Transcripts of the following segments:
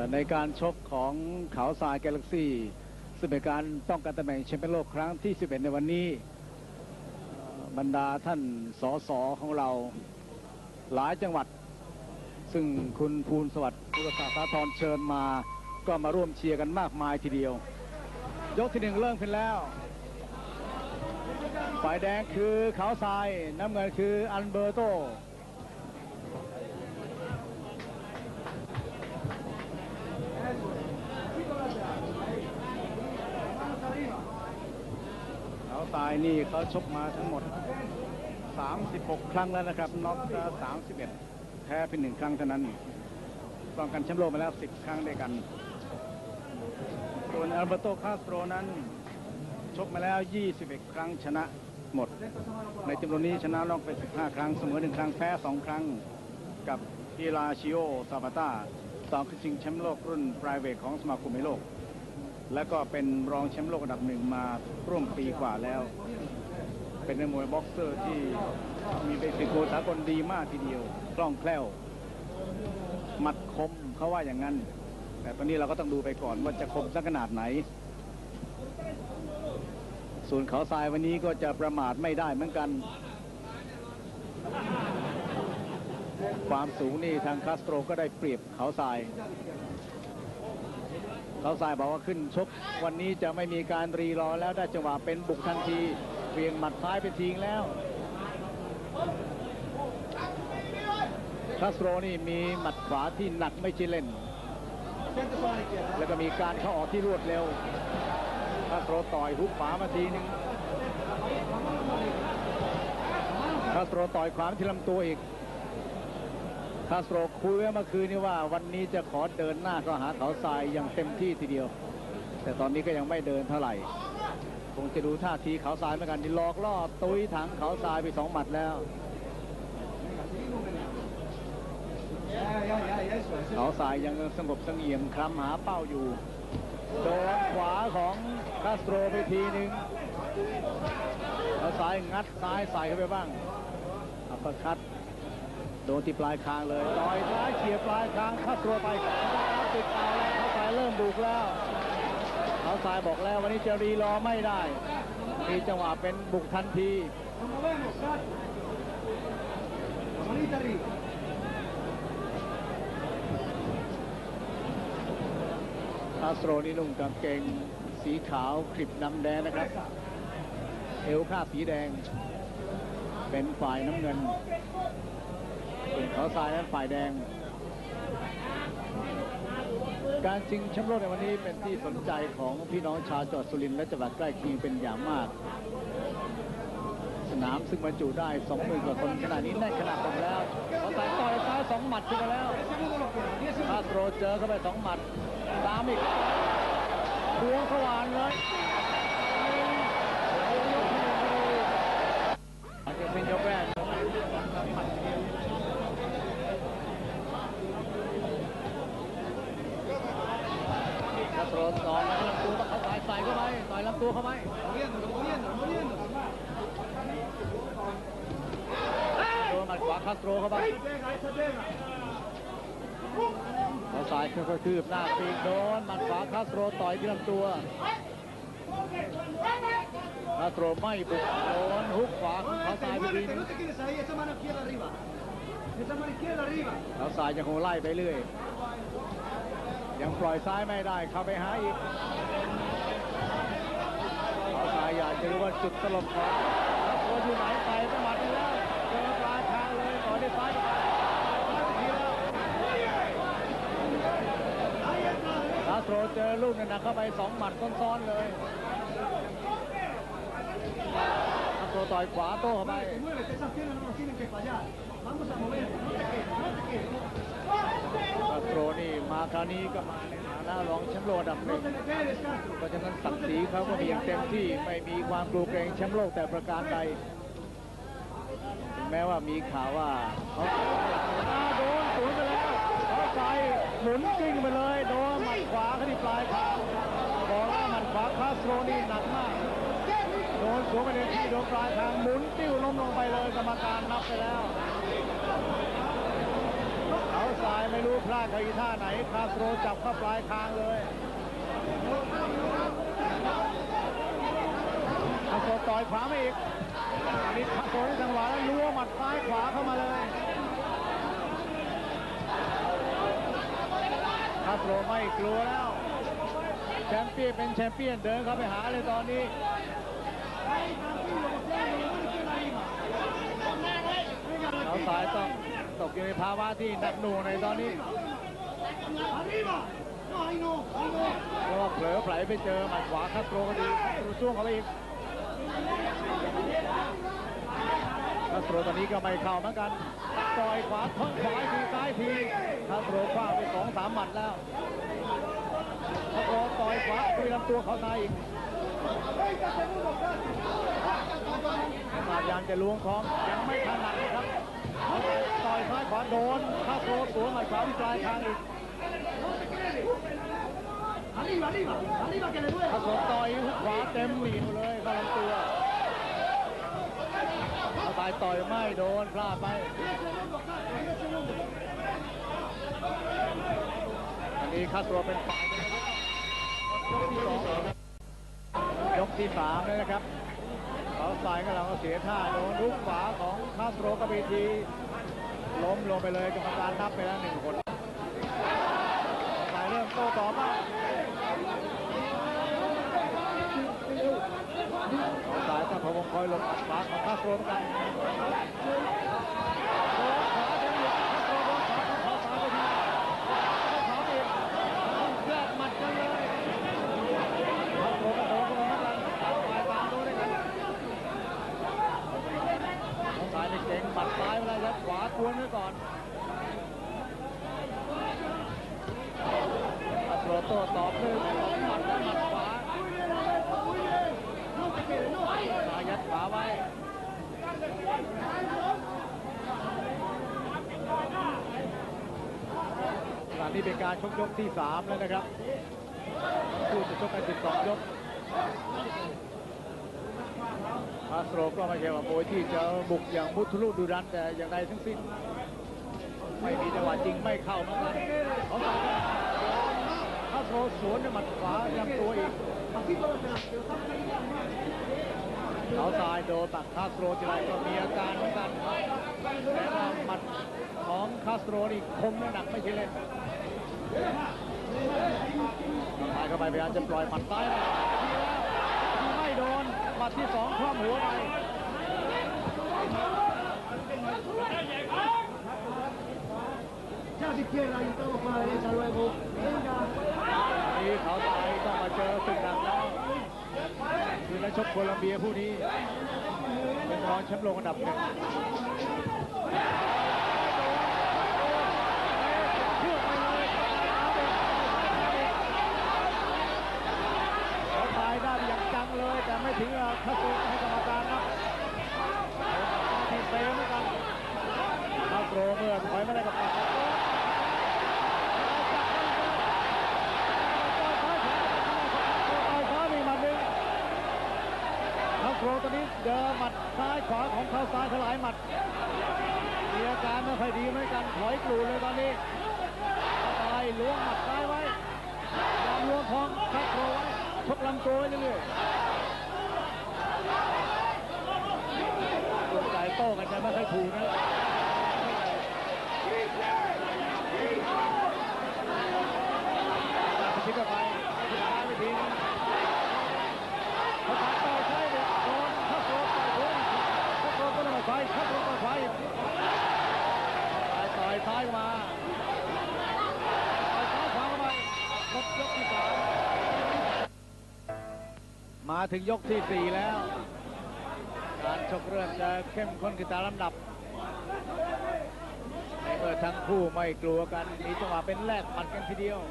ในการชกของเขาทรายกาแล็กซี่ซึ่งเป็นการป้องกันตำแหน่งแชมเปี้ยนโลกครั้งที่ 11 ในวันนี้บรรดาท่านสสของเราหลายจังหวัดซึ่งคุณภูลสวัสดิ์อุตสาหสาธรเชิญมาก็มาร่วมเชียร์กันมากมายทีเดียวยกที่ 1เริ่มขึ้นแล้วฝ่ายแดงคือเขาทรายน้ำเงินคืออัลเบอร์โตเขาทรายนี่เขาชกมาทั้งหมด36ครั้งแล้วนะครับน็อก31แพ้เป็น1ครั้งเท่านั้นป้องกันแชมป์โลกมาแล้ว10ครั้งด้วยกันส่วนอัลเบอร์โตคาสโตรนั้นชกมาแล้ว21ครั้งชนะหมดในจำนวนนี้ชนะน็อกไป15ครั้งเสมอ1ครั้งแพ้2ครั้งกับอิราชิโอซาบาต้าต่อขึ้นชิงแชมป์โลกรุ่นไพรเวทของสมาคมมวยโลกและก็เป็นรองแชมป์โลกอันดับ1มาร่วมปีกว่าแล้วเป็นนักมวยบ็อกเซอร์ที่มีเบสิกสากลดีมากทีเดียวคล่องแคล่วหมัดคมเขาว่าอย่างนั้นแต่ตอนนี้เราก็ต้องดูไปก่อนว่าจะคมสักขนาดไหนส่วนเขาทรายวันนี้ก็จะประมาทไม่ได้เหมือนกันความสูงนี่ทางคาสโตรก็ได้เปรียบเขาทรายบอกว่าขึ้นชกวันนี้จะไม่มีการรีรอแล้วได้จังหวะเป็นบุกทันทีเวียงหมัดซ้ายไปทิ้งแล้วคาสโตรนี่มีหมัดขวาที่หนักไม่ใช่เล่นแล้วก็มีการเข้าออกที่รวดเร็วคาสโตรต่อยฮุกขวามาทีนึงคาสโตรต่อยขวาที่ลำตัวอีกคาสโตรคุยไว้เมื่อคืนนี้ว่าวันนี้จะขอเดินหน้าเข้าหาเขาทรายอย่างเต็มที่ทีเดียวแต่ตอนนี้ก็ยังไม่เดินเท่าไหร่คงจะดูท่าทีเขาทรายเหมือนกันที่หลอกล่อตุ้ยถังเขาทรายไป2หมัดแล้วเขาทรายยังสงบเสงี่ยมคลำหาเป้าอยู่โดนขวาของคาสโตรไปทีนึงเขาทรายงัดซ้ายใส่เข้าไปบ้างอัปเปอร์คัตโดนที่ปลายคางเลยต่อยซ้ายเฉียบปลายคางคาสโตรไปติดเอาแล้วเขาทรายเริ่มบุกแล้วเขาทรายบอกแล้ววันนี้จะรีรอไม่ได้มีจังหวะเป็นบุกทันทีคาสโตรนี่นุ่งกางเกงสีขาวคลิปดำแดงนะครับเอวคาดสีแดงเป็นฝ่ายน้ำเงินส่วนเขาทรายนั้นฝ่ายแดงการชิงแชมป์โลกในวันนี้เป็นที่สนใจของพี่น้องชาวจังหวัดสุรินทร์และจังหวัดใกล้เคียงเป็นอย่างมากสนามซึ่งบรรจุได้ 20,000 กว่าคนขณะนี้แน่นขนาดผมแล้วเขาทรายต่อยซ้าย2หมัดขึ้นมาแล้วคาสโตรเจอเข้าไป2หมัดตามอีกดวงสว่างเลยอาจจะเป็นยกแรกคาสโตรต่อยลำตัวเขาใส่เข้าไปต่อยลำตัวเข้าไปโดนหมัดขวาคาสโตรเข้าไปเขาซ้ายค่อยๆคืบหน้าปีกโดนหมัดขวาคาสโตรต่อยที่ลำตัวคาสโตรไม่บุกโดนฮุกขวาของเขาซ้ายไปทีนึงเขาซ้ายจะคงไล่ไปเรื่อยยังปล่อยซ้ายไม่ได้เข้าไปหาอีกเขาซ้ายอยากจะรู้ว่าจุดตลบของคาสโตรอยู่ไหนไปประมาทไปแล้วเจอปลายทางเลยต่อด้วยซ้ายคาสโตรเจอลูกหนักเข้าไป2หมัดซ้อนๆเลยคาสโตรต่อยขวาโต้เข้าไปคาสโตรนี่มาคราวนี้ก็มาในฐานะรองแชมป์โลกอันดับ1เพราะฉะนั้นศักดิ์ศรีเขาก็มีอย่างเต็มที่ไม่มีความกลัวเกรงแชมป์โลกแต่ประการใดถึงแม้ว่ามีข่าวว่าเขาโดนสวนไปแล้วเขาใส่หมุนกิ้งไปเลยโดนหมัดขวาเข้าที่ปลายคางบอกว่าหมัดขวาคาสโตรนี่หนักมากโดนสวนไปที่โดนปลายคางหมุนติ้วล้มลงไปเลยกรรมการนับไปแล้วเขาสายไม่รู้รู้พลาดกับอีท่าไหนคาสโตรจับเข้าปลายคางเลยคาสโตรต่อยขวามาอีกนี่คาสโตรได้จังหวะแล้วล้วงหมัดซ้ายขวาเข้ามาเลยคาสโตรไม่กลัวแล้วแชมเปี้ยนเป็นแชมเปี้ยนเดินเข้าไปหาเลยตอนนี้เขาสายต้องตกอยู่ในภาวะที่หนักหน่วงในตอนนี้เพราะว่าเผลอไผลไปเจอหมัดขวาคาสโตรก็ดีจ้วงเข้าไปอีกคาสโตรตอนนี้ก็ไม่เข้าเหมือนกันต่อยขวาท้องขวาทีซ้ายทีคาสโตรคว้าไป 2-3 หมัดแล้วคาสโตรต่อยขวาคุยลำตัวเขาซ้ายอีกพยายามจะล้วงท้องยังไม่ถนัดนะครับต่อยซ้ายขวาโดนคาสโตรสวนหมัดขวาที่ปลายคางอีกคาสโตรต่อยหุกขวาเต็มเหนียวเลยเข้าลำตัวตายต่อยไม่โดนพลาดไปอันนี้คาสโตรเป็นฝ่ายยกที่ 3เลยนะครับเขาสายกับเราเสียท่าโดนลุกขวาของคาสโตรกับเวทีล้มลงไปเลยกรรมการนับไปแล้ว1 คนสายเริ่มโต้ต่อมาสายตะพวงคอยลงอัดขวาของคาสโตรกันเก่งหมัดซ้ายเวลายัดขวากวนไว้ก่อนคาสโตรโต้ตอบด้วยหมัดและหมัดขวาซ้ายยัดขวาไว้ตอนนี้เป็นการชกยกที่ 3แล้วนะครับคู่จะชกกัน12 ยกคาสโตรก็ไม่ใช่ว่าโวยที่จะบุกอย่างมุทะลุดุดันแต่อย่างใดทั้งสิ้นไม่มีจังหวะจริงไม่เข้าเหมือนกันคาสโตรสวนด้วยหมัดขวาลำตัวอีกเขาซ้ายโดนตัดคาสโตรทีไรก็มีอาการเหมือนกันแต่ว่าหมัดของคาสโตรนี่คมหนักไม่ใช่เล่นซ้ายเข้าไปพยายามจะปล่อยหมัดซ้ายไม่โดนหมัดที่ 2คว้าหัวไปนี่เขาตายต้องมาเจอศึกหนักแล้วคือนักชกโคลัมเบียผู้นี้เป็นรองแชมป์โลกอันดับ 1เขาตายได้อย่างจังเลยแต่ไม่ถึงคาสโตรให้กรรมการนะทีเซเหมือนกันคาสโตรเมื่อถอยไม่ได้กับปัดคาสโตรตอนนี้เจอหมัดซ้ายขวาของเขาซ้ายถลายหมัดมีอาการไม่ค่อยดีเหมือนกันถอยกลูเลยตอนนี้ตายล้วงหมัดซ้ายไว้ล้วงของคาสโตรไว้ชกลำตัวเรื่อยๆตัวใจโต้กันจะไม่ค่อยถูกนะคิดไปไม่ดีเขาตัดต่อใช่เด็กโดนคาสโตรต่อยโดนคาสโตรก็เลยไปคาสโตรต่อยไปต่อยซ้ายมาต่อยซ้ายขวาเข้าไปครบยกที่ 3มาถึงยกที่ 4แล้วการชกเริ่มจะเข้มข้นขึ้นตามลำดับในเมื่อทั้งคู่ไม่กลัวกันมีจังหวะเป็นแลกหมัดกันทีเดียว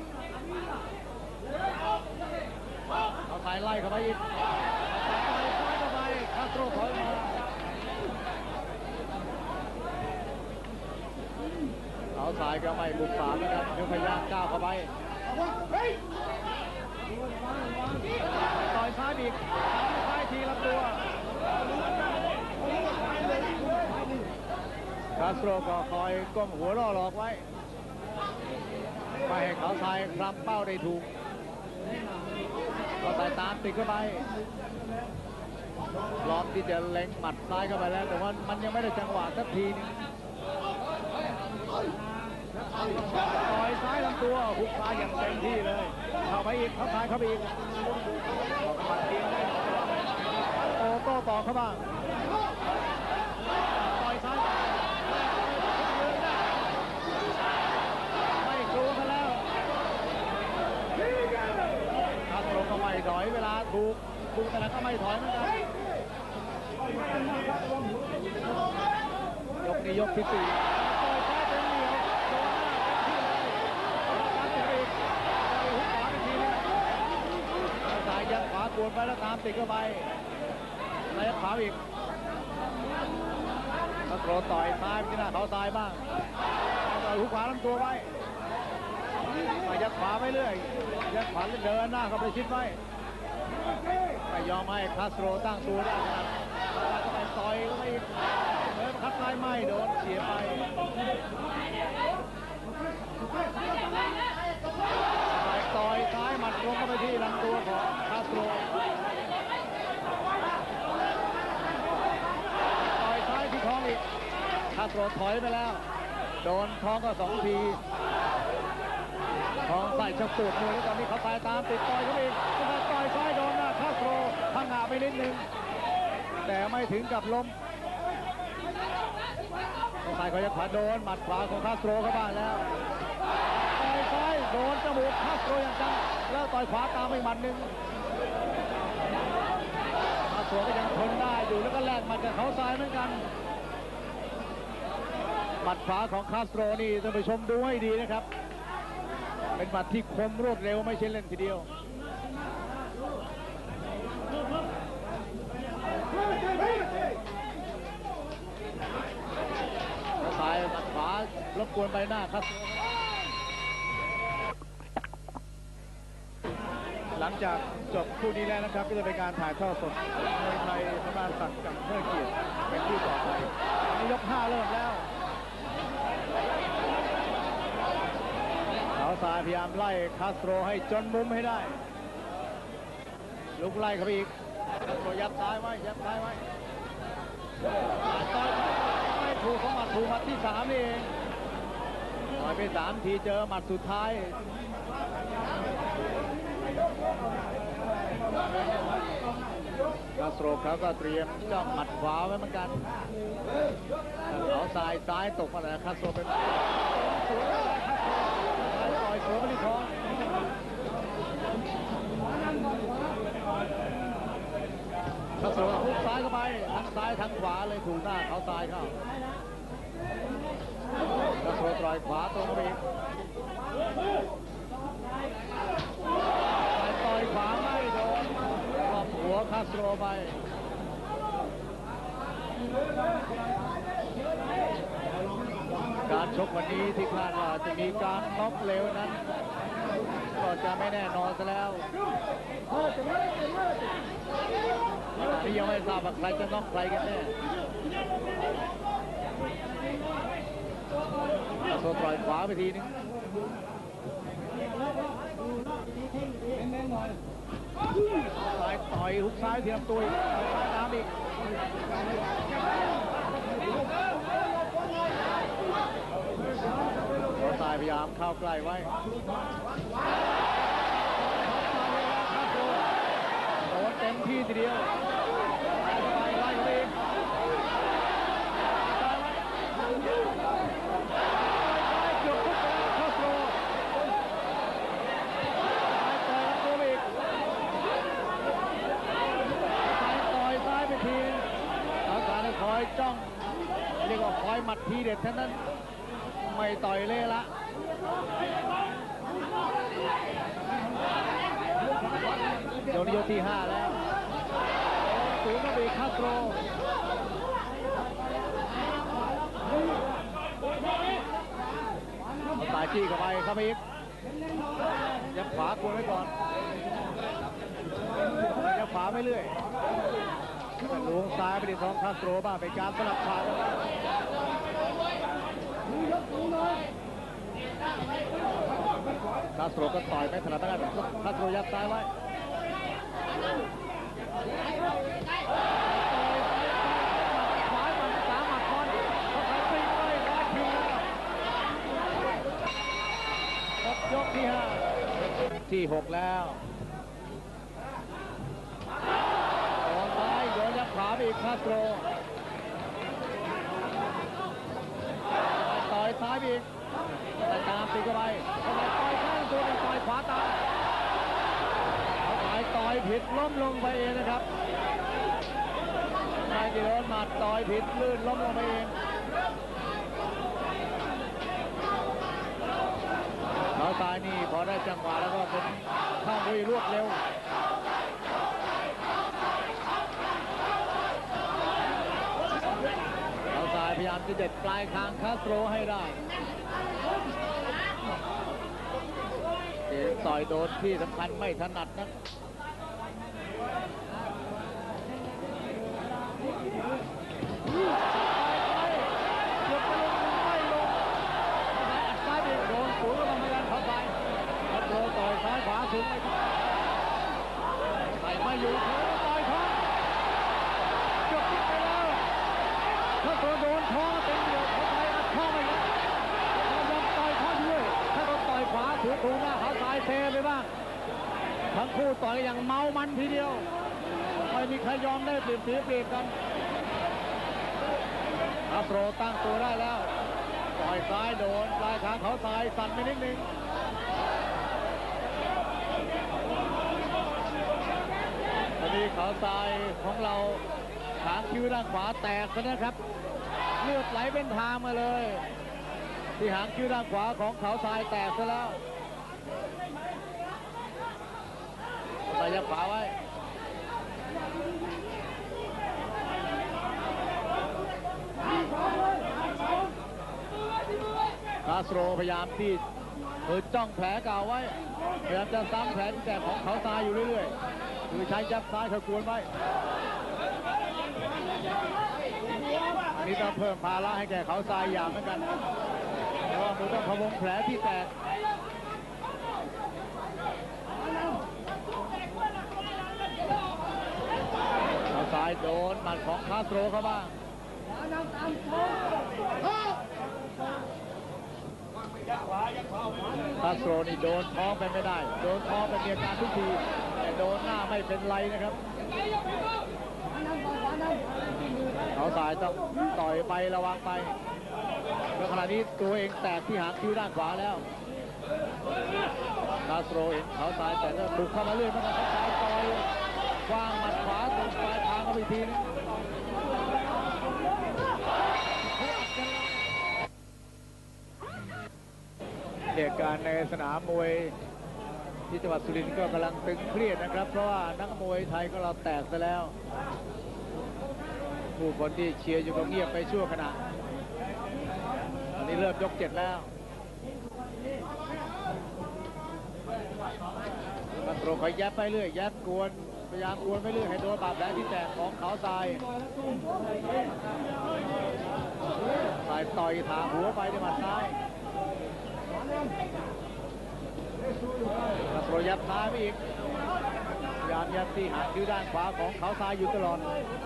เอาสายไล่เข้าไปอีกซ้ายเข้าไปคาสโตรถอยมาเอาสายก็ไม่บุกป่าเหมือนกันคือพยายามก้าวเข้าไปต่อยซ้ายอีกซ้ายทีลำตัวคาสโตรก็คอยก้มหัวล่อหลอกไว้เขาทายคลำเป้าได้ถูกเขาทายตามติดเข้าไปพร้อมที่จะเล็งหมัดซ้ายเข้าไปแล้วแต่ว่ามันยังไม่ได้จังหวะสักทีนึงต่อยซ้ายลำตัวหุกซ้ายอย่างเต็มที่เลยเข้าไปอีกเข้าซ้ายเข้าไปอีกโอ้โต้ต่อเข้าบ้างต่อยซ้ายไม่กลัวกันแล้วคาสโตรก็ไม่ถอยเวลาถูกแต่ละก็ไม่ถอยเหมือนกันยกนี้ยกที่สี่ต่อยซ้ายเป็นเหนียวโดนหน้าที่เลยการเตะอีกต่อยหุกขวาอีกทีนึงซ้ายยัดขวากวนไปแล้วตามติดเข้าไปแล้วยัดขวาอีกคาสโตรต่อยซ้ายไปที่หน้าเขาซ้ายบ้างต่อยหุกขวาลำตัวไว้ยัดขวาไปเรื่อยยัดขวาเดินหน้าเข้าไปชิดไว้ไม่ยอมให้คาสโตรตั้งตัวได้ขนาดเข้าไปต่อยเข้าไปอีกคัดซ้ายไม่โดนเสียไปต่อยซ้ายหมัดลงเข้าไปที่ลำตัวของคาสโตรต่อยซ้ายที่ท้องอีกคาสโตรถอยไปแล้วโดนท้องก็2 ทีท้องใส่ชักตูดเลยแล้วตอนนี้เขาตายตามติดต่อยเขาอีกต่อยซ้ายโดนนะคาสโตรพังงาไปนิดนึงแต่ไม่ถึงกับล้มซ้ายเขาจะขวาโดนหมัดขวาของคาสโตรเข้าบ้านแล้วต่อยซ้ายโดนจมูกคาสโตรอย่างจังแล้วต่อยขวาตามไปหมัดหนึ่งคาสโตรก็ยังทนได้อยู่แล้วก็แลกหมัดกับเขาซ้ายเหมือนกันหมัดขวาของคาสโตรนี่ท่านผู้ชมดูให้ดีนะครับเป็นหมัดที่คมรวดเร็วไม่ใช่เล่นทีเดียวซ้ายหมัดขวารบกวนใบหน้าคาสโตรหลังจากจบคู่นี้แล้วนะครับก็จะเป็นการถ่ายทอดสดมวยไทยสมานศักดิ์กับเพื่อเกียรติเป็นคู่ต่อไปนี้ยก 5เริ่มแล้วเขาซ้ายพยายามไล่คาสโตรให้จนมุมให้ได้ลุกไล่เข้าไปอีกคาสโตรยับซ้ายไว้ยับซ้ายไว้ต่อยไม่ถูกของหมัดถูกหมัดที่3นี่เองต่อยไป3 ทีเจอหมัดสุดท้ายคาสโตรเขาก็เตรียมจ้องหมัดขวาไว้เหมือนกันเขาซ้ายตกมาแล้วคาสโตรเป็นต่อยสวนไปที่ท้องคาสโตรฮุกซ้ายเข้าไปทั้งซ้ายทั้งขวาเลยถูกหน้าเขาซ้ายเข้าคาสโตรต่อยขวาตรงไปอีกต่อยขวาไม่โดนรอบหัวคาสโตรไปการชกวันนี้ที่คาดว่าจะมีการน็อกเร็วนั้นก็จะไม่แน่นอนซะแล้วที่ยังไม่ทราบว่าใครจะน็อกใครกันแน่คาสโตรต่อยขวาไปทีนึงซ้ายต่อยหุกซ้ายทีลำตัวอีกตามอีกหัวซ้ายพยายามเข้าใกล้ไว้โดนเต็มที่ทีเดียวไล่เข้าไปอีกเกือบทุกแล้วคาสโตรคอยจ้องเรียกว่าคอยหมัดทีเด็ดทั้งนั้นไม่ต่อยเละละเดี๋ยวนี้ยกที่5แล้วสูงก็มีคาสโตรสายจี้เข้าไปครับอีกยับขวากวนไว้ก่อนยับขวาไม่เรื่อยลวงซ้ายไปที่ท้องคาสโตรบ้างเป็นการสลับขาคาสโตรก็ต่อยไม่ถนัดนะครับคาสโตรยัดซ้ายไว้ขวามันสามหมัดก่อนเขาใส่ปีกไปร้อยคิวแล้วหมดยกที่ 5ที่ 6แล้วโดนซ้ายโดนยัดขวาไปอีกคาสโตรต่อยซ้ายไปอีกแต่ตามตีเข้าไปต่อยข้างตัวต่อยขวาตามต่อยผิดล้มลงไปเองนะครับนายกิโลนหมัดต่อยผิดลื่นล้มลงไปเองเขาซ้ายนี่พอได้จังหวะแล้วก็เป็นเข้าด้วยรวดเร็วเขาซ้ายพยายามจะเด็ดปลายคางคาสโตรให้ได้ต่อยโดนที่สำคัญไม่ถนัดนะซ้ายไปโดนสูงก็ต้องพยายามเข้าไปคาสโตรต่อยซ้ายขวาสูงไม่อยู่ต่อยท้องจบไปแล้วคาสโตรโดนท้องเต็มเหนียวเขาไปอัดท้องไปแล้วต่อยท้องด้วยถ้าโดนต่อยขวาถือถูหน้าเขาซ้ายเทไปบ้างทั้งคู่ต่อยอย่างเมามันทีเดียวไม่มีใครยอมได้เปรียบเสียเปรียบกันคาสโตรตั้งตัวได้แล้วต่อยซ้ายโดนปลายขาเขาซ้ายสั่นไปนิดนึงตอนนี้เขาซ้ายของเราหางคิ้วด้านขวาแตกแล้วนะครับเลือดไหลเป็นทางมาเลยที่หางคิ้วด้านขวาของเขาซ้ายแตกซะแล้วไปยับขวาไว้คาสโตรพยายามที่จ้องแผลเก่าไว้พยายามจะซ้ำแผลที่แตกของเขาซ้ายอยู่เรื่อยๆคือใช้ยับซ้ายเขากวนไว้อันนี้ต้องเพิ่มภาระให้แก่เขาซ้ายอย่างเหมือนกันเพราะว่ามันต้องพะวงแผลที่แตกเขาซ้ายโดนหมัดของคาสโตรเข้าบ้างคาสโตรนี่โดนท้องไปไม่ได้โดนท้องเป็นมีอาการทุกทีแต่โดนหน้าไม่เป็นไรนะครับเขาซ้ายต้องต่อยไประวังไปแล้วขณะนี้ตัวเองแตกที่หางคิ้วด้านขวาแล้วคาสโตรเห็นเขาซ้ายแต่ก็บุกเข้ามาเรื่อยมันก็ซ้ายต่อยวางหมัดขวาตรงปลายทางเข้าไปทีนึงเหตุการณ์ในสนามมวยที่จังหวัดสุรินทร์ก็กำลังตึงเครียดนะครับเพราะว่านักมวยไทยก็เราแตกซะแล้วผู้คนที่เชียร์อยู่ก็เงียบไปชั่วขณะตอนนี้เริ่มยก 7แล้วคาสโตรคอยยัดไปเรื่อยยัดกวนพยายามกวนไปเรื่อยให้โดนบาดแผลที่แตกของเขาซ้ายต่อยถางหัวไปด้วยหมัดซ้ายคาสโตรยัดซ้ายไปอีกพยายามยัดที่หางคิ้วด้านขวาของเขาซ้ายอยู่ตลอด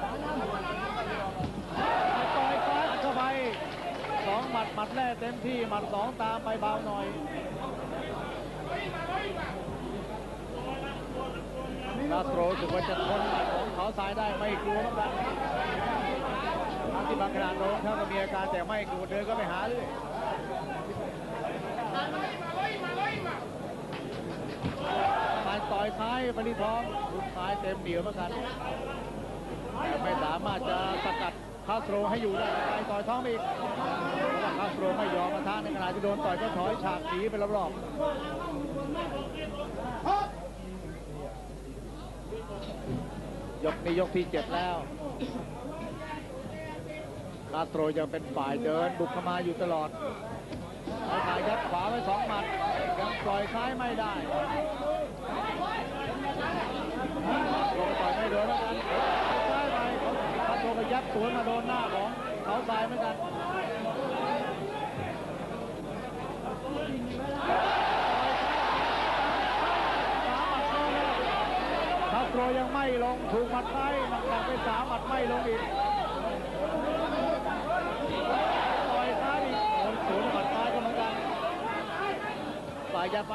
ต่อยซ้ายเข้าไป2 หมัดแรกเต็มที่หมัด2ตามไปเบาหน่อยคาสโตรรู้สึกว่าจะทนหมัดของเขาซ้ายได้ไม่กลัวเหมือนกันที่บางขนาดโดนเขาก็มีอาการแต่ไม่กลัวเดินก็ไปหาเลยต่อยซ้ายไปที่ท้องลุกซ้ายเต็มเหนียวเหมือนกันแต่ไม่สามารถจะสกัดคาสโตรให้อยู่ได้ต่อยท้องอีกคาสโตรไม่ยอมมาท้าในขณะที่โดนต่อยก็ถอยฉากหนีไปรอบๆยกนี้ยกที่ 7แล้วคาสโตรยังเป็นฝ่ายเดินบุกเข้ามาอยู่ตลอดเอาสายยัดขวาไว้2 หมัดยังปล่อยซ้ายไม่ได้ลงต่อยไม่โดนแล้วกันซ้ายไปคาสโตรไปยัดสวนมาโดนหน้าของเขาซ้ายเหมือนกันโตรยังไม่ลงถูกหมัดซ้ายหนักๆไป3 หมัดไม่ลงอีกต่อยซ้ายอีกโดนสวนหมัดซ้ายก็เหมือนกันสายยัดไป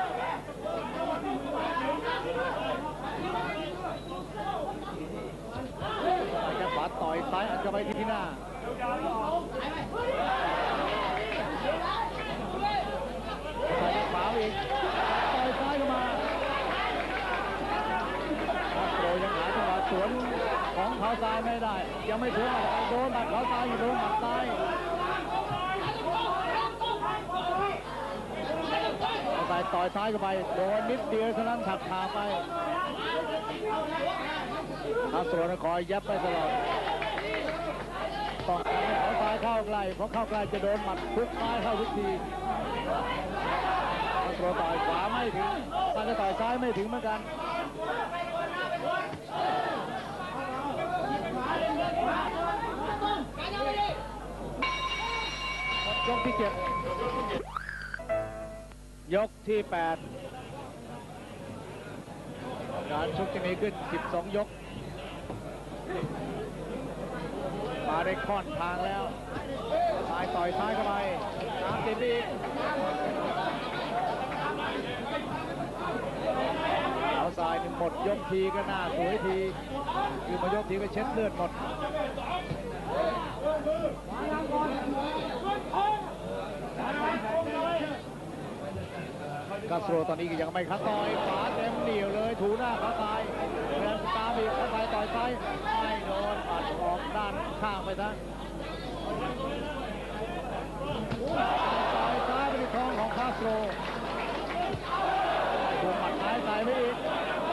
สายยัดขวาต่อยซ้ายอัดเข้าไปที่หน้าสายยัดขวาอีกต่อยซ้ายเข้ามาโตรยังหาจังหวะสวนของเขาซ้ายไม่ได้ยังไม่ถึงโดนหมัดเขาซ้ายอยู่โดนหมัดซ้ายใส่ต่อยซ้ายเข้าไปโดนนิดเดียวเท่านั้นถักขาไปคาสโตรนคอยยับไปตลอดต้องการให้เขาซ้ายเข้าใกล้เพราะเข้าใกล้จะโดนหมัดทุกซ้ายเข้าทุกทีคาสโตรต่อยขวาไม่ถึงมันจะต่อยซ้ายไม่ถึงเหมือนกันยกที่7 ยกที่ 8 การชกจะมีขึ้น12 ยกมาได้ค่อนทางแล้วซ้ายต่อยซ้ายเข้าไป30อีกเอาซ้ายหมดยกทีก็น่าสวยทีคือมายกทีก็เช็ดเลือดหมดคาสโตรตอนนี้ก็ยังไม่คัดต่อยขวาเต็มเหนียวเลยถูหน้าขาซ้ายเดินตามอีกขาซ้ายต่อยซ้ายไม่โดนปัดออกด้านข้างไปซะต่อยซ้ายไปที่ท้องของคาสโตรถูกหมัดซ้ายใส่ไปอีก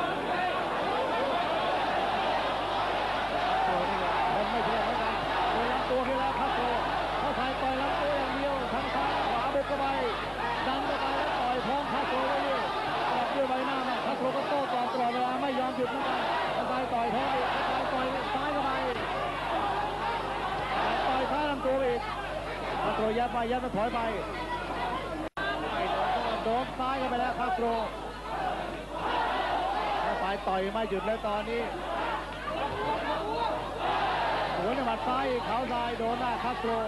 คนไม่เชื่อเหมือนกันโดนลำตัวขึ้นแล้วคาสโตรเขาซ้ายต่อยลำตัวอย่างเดียวทั้งซ้ายขวาบุกเข้าไปดันเข้าไปแล้วต่อยท้องคาสโตรไว้ด้วยตบด้วยใบหน้ามันคาสโตรก็โต้ตอบตลอดเวลาไม่ยอมหยุดเหมือนกันซ้ายต่อยท้องอีกซ้ายต่อยซ้ายเข้าไปต่อยซ้ายลำตัวอีกคาสโตรยัดไปยัดมาถอยไปโดนซ้ายเข้าไปแล้วคาสโตรซ้ายต่อยไม่หยุดเลยตอนนี้โดนหมัดซ้ายเขาซ้ายโดนหน้าคาสโตร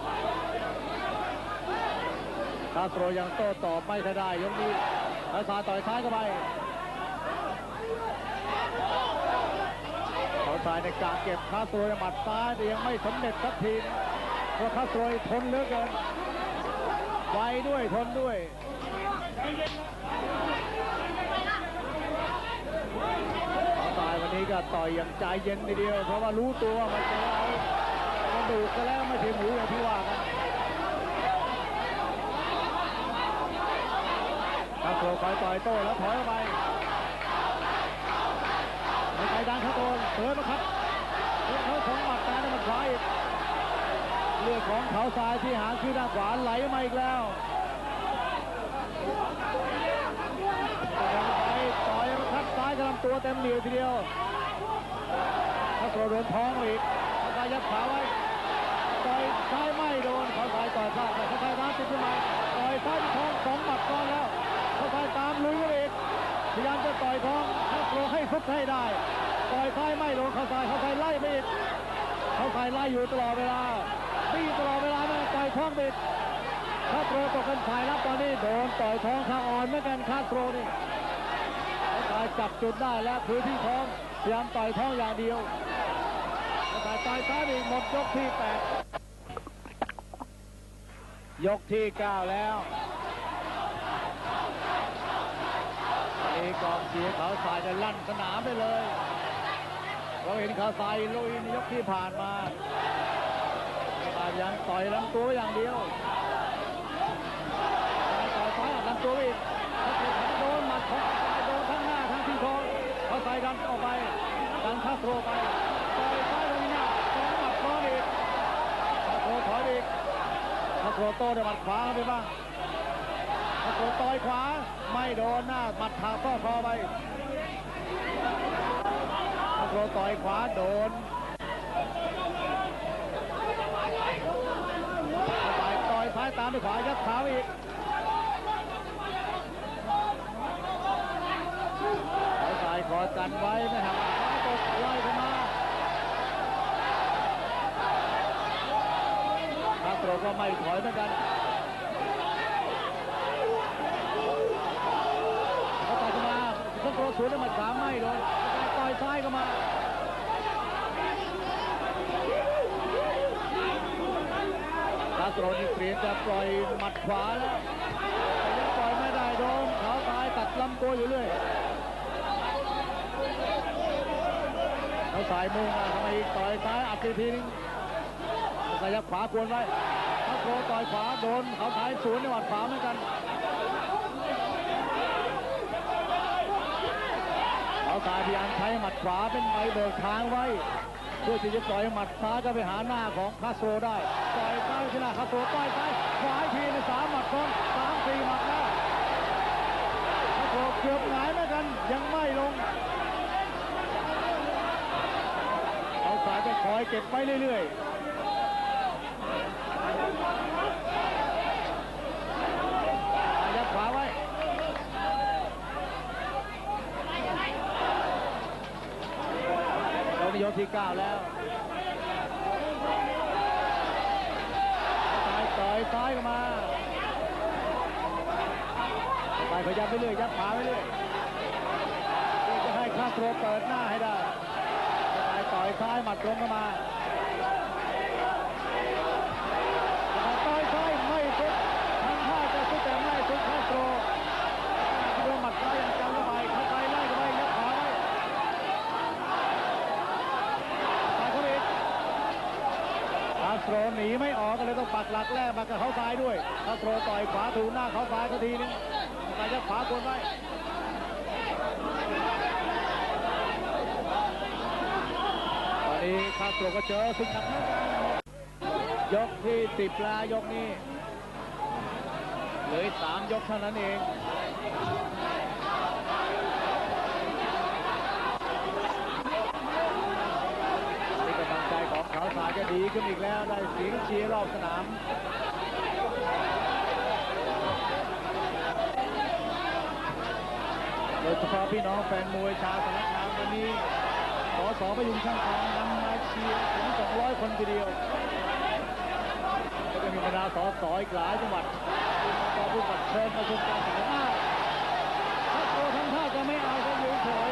คาสโตรยังโต้ตอบไม่ได้ยกนี้แล้วซ้ายต่อยซ้ายเข้าไปเขาซ้ายในกาเก็บคาสโตรหมัดซ้ายแต่ยังไม่สำเร็จสักทีเพราะคาสโตรทนเหลือเกินไวด้วยทนด้วยเขาซ้ายวันนี้ก็ต่อยอย่างใจเย็นทีเดียวเพราะว่ารู้ตัวมาเจอเอากระดูกก็แล้วไม่ถึงหูอย่างที่ว่ากันคาสโตรคอยต่อยโต้แล้วถอยออกไปในใจดังคาสโตรเปิดมาครับเขาของหมัดตาได้มาขวาอีกเลือดของเขาซ้ายที่หางคือด้านขวาไหลมาอีกแล้วต่อยคัดซ้ายกำลังตัวเต็มเหนียวทีเดียวคาสโตรโดนท้องอีกเขาซ้ายยัดขาไว้ต่อยซ้ายไม่โดนเขาซ้ายต่อยพลาดเขาซ้ายร้านติดขึ้นมาต่อยซ้ายท้อง2 หมัดก่อนแล้วเขาซ้ายตามลุยกันอีกพยายามจะต่อยท้องคาสโตรให้ฟุบให้ได้ต่อยซ้ายไม่ลงเขาซ้ายไล่ไม่อีกเขาซ้ายไล่อยู่ตลอดเวลาบี้ตลอดเวลาไม่ต่อยท้องบิดคาสโตรตกเป็นฝ่ายรับตอนนี้โดนต่อยท้องข้างอ่อนเหมือนกันคาสโตรนี่เขาซ้ายจับจุดได้แล้วพื้นที่ท้องพยายามต่อยท้องอย่างเดียวเขาซ้ายต่อยซ้ายอีกหมดยกที่ 8ยกที่ 9แล้วกองเชียร์เขาทรายจะลั่นสนามไปเลยเราเห็นเขาทรายลุยในยกที่ผ่านมาพยายามต่อยลำตัวอย่างเดียวต่อยซ้ายลำตัวอีกโดนหมัดของโดนทั้งหน้าทั้งที่ท้องเขาทรายดันออกไปดันคาสโตรไปต่อยซ้ายลงหน้า2 หมัดซ้อนอีกคาสโตรถอยอีกคาสโตรโต้ด้วยหมัดขวาไปบ้างคาสโตรต่อยขวาไม่โดนหน้าหมัดถากข้อคอไปคาสโตรต่อยขวาโดนต่อยซ้ายตามด้วยขวายัดขาอีกเขาซ้ายขอกันกันไว้ไม่หักตกไล่เข้ามาคาสโตรก็ไม่ถอยเหมือนกันเขาต่อยเข้ามาคาสโตรสวนด้วยหมัดขวาไม่โดนต่อยซ้ายเข้ามาคาสโตรนี่เปลี่ยนจะปล่อยหมัดขวาแล้วแต่ยังปล่อยไม่ได้โดนเขาซ้ายตัดลำตัวอยู่เรื่อยเขาสายมุ่งทำไมต่อยซ้ายอัดทีนึงขยับขวากวนไว้คาสโตรต่อยขวาโดนเขาซ้ายสวนในหมัดขวาเหมือนกันเขาซ้ายพยายามใช้หมัดขวาเป็นใบเบิกทางไว้เพื่อที่จะปล่อยหมัดซ้ายก็ไปหาหน้าของคาสโตรได้ต่อยซ้ายชนะคาสโตรต่อยซ้ายขวาทีใน3 หมัดซ้อน3-4 หมัดแล้วคาสโตรเกือบหงายเหมือนกันยังไม่ลงเอาซ้ายไปคอยเก็บไว้เรื่อยๆยัดขวาไว้เราในยกที่ 9 แล้วต่อยซ้ายเข้ามาไปพยายามไปเรื่อยยัดขาไปเรื่อยจะให้คาสโตรเปิดหน้าให้ได้ต่อยซ้ายหมัดตรงเข้ามาต่อยซ้ายไม่สุดทำท่าจะสุดแต่ไม่สุดคาสโตรโดนหมัดซ้ายยังจำเข้าไปเข้าไปไล่เข้าไปยัดขาไว้ไปเข้าไปอีกคาสโตรหนีไม่ออกก็เลยต้องปักหลักแรกมากับเขาซ้ายด้วยคาสโตรต่อยขวาถูหน้าเขาซ้ายสักทีนึงไปยัดขวากวนไว้คาสโตรก็เจอสุดหนักเหมือนกันยกที่ 10 แล้วยกนี้เหลือ3 ยกเท่านั้นเองนี่กำลังใจของเขาสายจะดีขึ้นอีกแล้วได้เสียงเชียร์รอบสนามโดยเฉพาะพี่น้องแฟนมวยชาวสารคามวันนี้สพยุงช่างทองนำมาเชียร์ถึง200 คนทีเดียวก็จะมีบรรดาสสอีกหลายจังหวัดก็ผู้บัตรเชิญมาชมการแข่งขันคาสโตรทำท่าจะไม่เอาเขาอยู่เฉย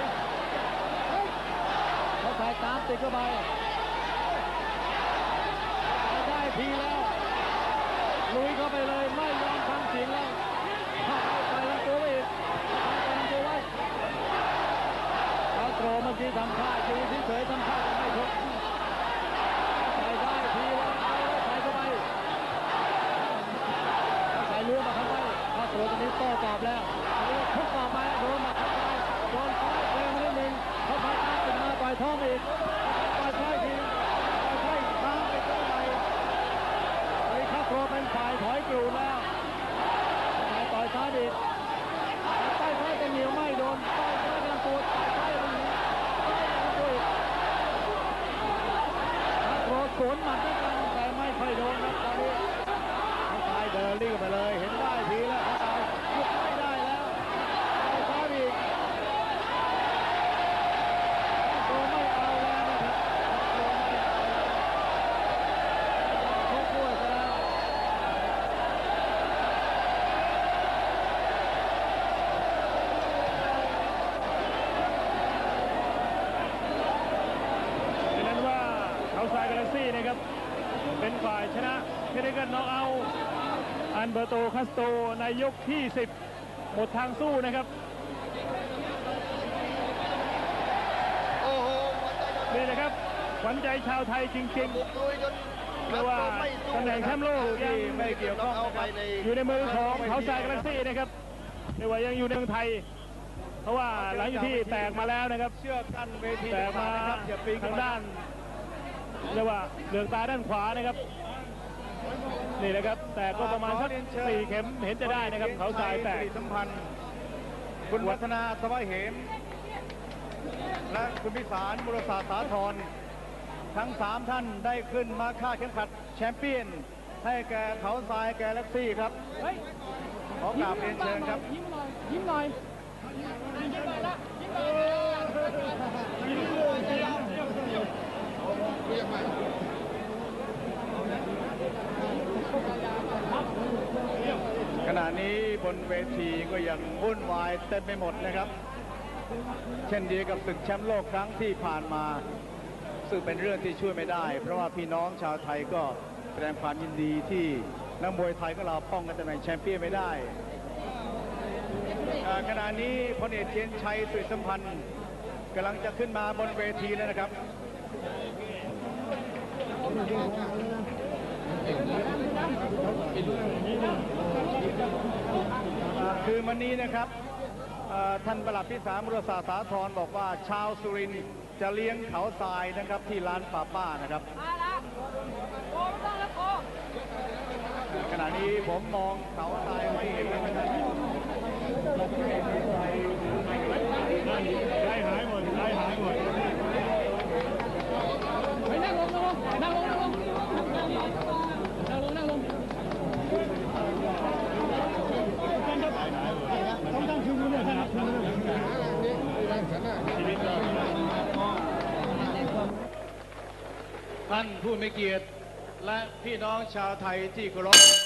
เขาถ่ายตามติดเข้าไปได้ทีแล้วลุยเข้าไปเลยไม่ยอมฟังเสียงแล้วไปแล้วตัวไปอีกไปแล้วตัวไว้คาสโตรเมื่อกี้ทำท่ายืนเฉยๆทำท่าจะไม่ชกใส่ได้ทีแล้วใส่เข้าไปใส่ล้วงมาเข้าไปคาสโตรตอนนี้โต้ตอบแล้วทุกต่อไปโดนมาเข้าไปโดนซ้ายเร็วมานิดนึงเขาพัดตามไปมาต่อยท้องอีกต่อยซ้ายทีต่อยซ้ายตามไปเข้าไปไอ้คาสโตรเป็นฝ่ายถอยกรูแล้วต่อยซ้ายอีกใต้ซ้ายจะเหนียวไม่โดนใต้ซ้ายกำลังตัวใต้ซ้ายมันสวนหมัดด้วยกันแต่ไม่ค่อยโดนนะตอนนี้เขาซ้ายเดินรีบไปเลยเห็นได้ทีแล้วเขาซ้ายหยุดไม่ได้แล้วเขาซ้ายอีกตัวไม่เอาแล้วนะครับตัวไม่เอาแล้วชกด้วยซะแล้วกาแล็กซี่นะครับเป็นฝ่ายชนะเทคนิคน็อกเอาท์อันเบอร์โตคาสโตรในยกที่ 10หมดทางสู้นะครับนี่นะครับขวัญใจชาวไทยจริงๆเพราะว่าตำแหน่งแชมป์โลกยังไม่เกี่ยวข้องนะครับอยู่ในมือของเขาทรายกาแล็กซี่นะครับไม่ว่ายังอยู่ในเมืองไทยเพราะว่าหลังจากที่แตกมาแล้วนะครับเชือกกั้นเวทีแตกมาทางด้านเรียกว่าเหลืองตาด้านขวานะครับนี่นะครับแต่ก็ประมาณสัก4 เข็มเห็นจะได้นะครับเขาทรายแตกสัมพันธ์คุณวัฒนาสวัยเหมและคุณพิสารบุรษาสาธรทั้ง3 ท่านได้ขึ้นมาคาดเข็มขัดแชมเปี้ยนให้แก่เขาทรายแกแล็กซี่ครับขอกราบเรียนเชิญครับยิ้มหน่อยขณะนี้บนเวทีก็ยังวุ่นวายเต็มไปหมดนะครับ เช่นเดียวกับศึกแชมป์โลกครั้งที่ผ่านมาซึ่งเป็นเรื่องที่ช่วยไม่ได้ เพราะว่าพี่น้องชาวไทยก็แสดงความยินดีที่นักมวยไทยของเราป้องกันตำแหน่งแชมเปี้ยนไม่ได้ขณะนี้พลเอกเทียนชัยสุริสัมพันธ์กำลังจะขึ้นมาบนเวทีแล้วนะครับคือวันนี้นะครับท่านปลัดพิสารมุรศาสาธรบอกว่าชาวสุรินทร์จะเลี้ยงเขาทรายนะครับที่ร้านป้านะครับขณะนี้ผมมองเขาทรายไม่เห็นนะครับได้หายหมดได้หายหมดไปนั่งลงนั่งลงนั่งลงนั่งลงนั่งลงต้องตั้งชื่อเนี่ยท่านผู้มีเกียรติและพี่น้องชาวไทยที่เคารพ